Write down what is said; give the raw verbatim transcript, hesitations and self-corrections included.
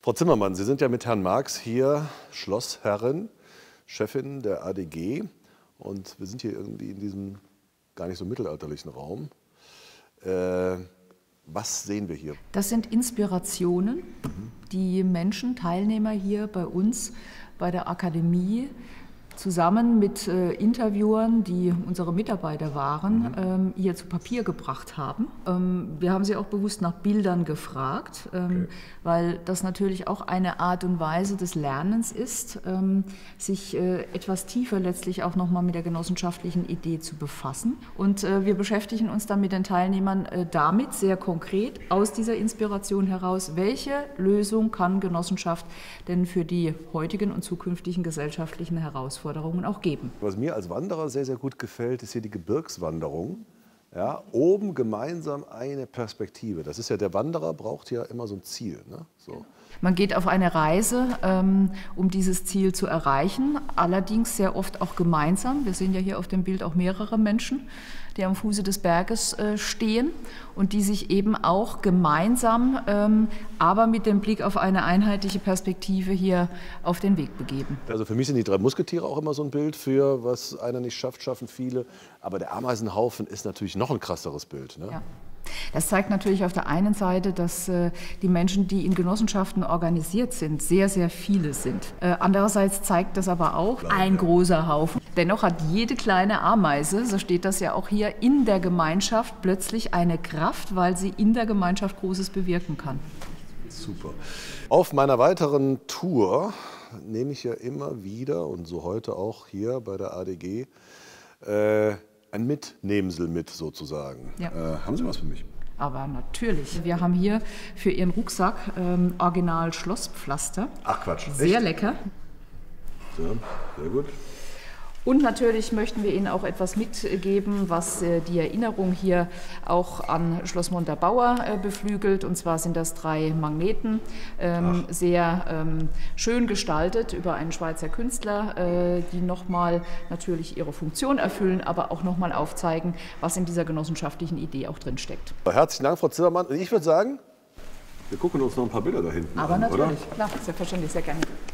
Frau Zimmermann, Sie sind ja mit Herrn Marx hier Schlossherrin, Chefin der A D G. Und wir sind hier irgendwie in diesem gar nicht so mittelalterlichen Raum. Äh, was sehen wir hier? Das sind Inspirationen, mhm. die Menschen, Teilnehmer hier bei uns bei der Akademie zusammen mit äh, Interviewern, die unsere Mitarbeiter waren, mhm. ähm, hier zu Papier gebracht haben. Ähm, wir haben sie auch bewusst nach Bildern gefragt, ähm, okay. weil das natürlich auch eine Art und Weise des Lernens ist, ähm, sich äh, etwas tiefer letztlich auch nochmal mit der genossenschaftlichen Idee zu befassen. Und äh, wir beschäftigen uns dann mit den Teilnehmern äh, damit sehr konkret aus dieser Inspiration heraus, welche Lösung kann Genossenschaft denn für die heutigen und zukünftigen gesellschaftlichen Herausforderungen auch geben. Was mir als Wanderer sehr, sehr gut gefällt, ist hier die Gebirgswanderung. Ja, oben gemeinsam eine Perspektive. Das ist ja, der Wanderer braucht ja immer so ein Ziel. Ne? So. Man geht auf eine Reise, ähm, um dieses Ziel zu erreichen, allerdings sehr oft auch gemeinsam. Wir sehen ja hier auf dem Bild auch mehrere Menschen, die am Fuße des Berges äh, stehen und die sich eben auch gemeinsam, ähm, aber mit dem Blick auf eine einheitliche Perspektive hier auf den Weg begeben. Also für mich sind die drei Musketiere auch immer so ein Bild für, was einer nicht schafft, schaffen viele. Aber der Ameisenhaufen ist natürlich noch ein krasseres Bild. Ne? Ja. Das zeigt natürlich auf der einen Seite, dass äh, die Menschen, die in Genossenschaften organisiert sind, sehr, sehr viele sind. Äh, andererseits zeigt das aber auch Klar, ein ja. großer Haufen. Dennoch hat jede kleine Ameise, so steht das ja auch hier, in der Gemeinschaft plötzlich eine Kraft, weil sie in der Gemeinschaft Großes bewirken kann. Super. Auf meiner weiteren Tour nehme ich ja immer wieder, und so heute auch hier bei der A D G, äh, ein Mitnehmsel mit sozusagen. Ja. Äh, haben Sie was für mich? Aber natürlich. Wir haben hier für Ihren Rucksack ähm, Original Schlosspflaster. Ach Quatsch. Sehr Echt? lecker. Ja, sehr gut. Und natürlich möchten wir Ihnen auch etwas mitgeben, was äh, die Erinnerung hier auch an Schloss Montabaur äh, beflügelt. Und zwar sind das drei Magneten, ähm, sehr ähm, schön gestaltet über einen Schweizer Künstler, äh, die nochmal natürlich ihre Funktion erfüllen, aber auch nochmal aufzeigen, was in dieser genossenschaftlichen Idee auch drin steckt. Herzlichen Dank, Frau Zimmermann. Und ich würde sagen, wir gucken uns noch ein paar Bilder da hinten aber an, natürlich, oder? klar, selbstverständlich, sehr gerne.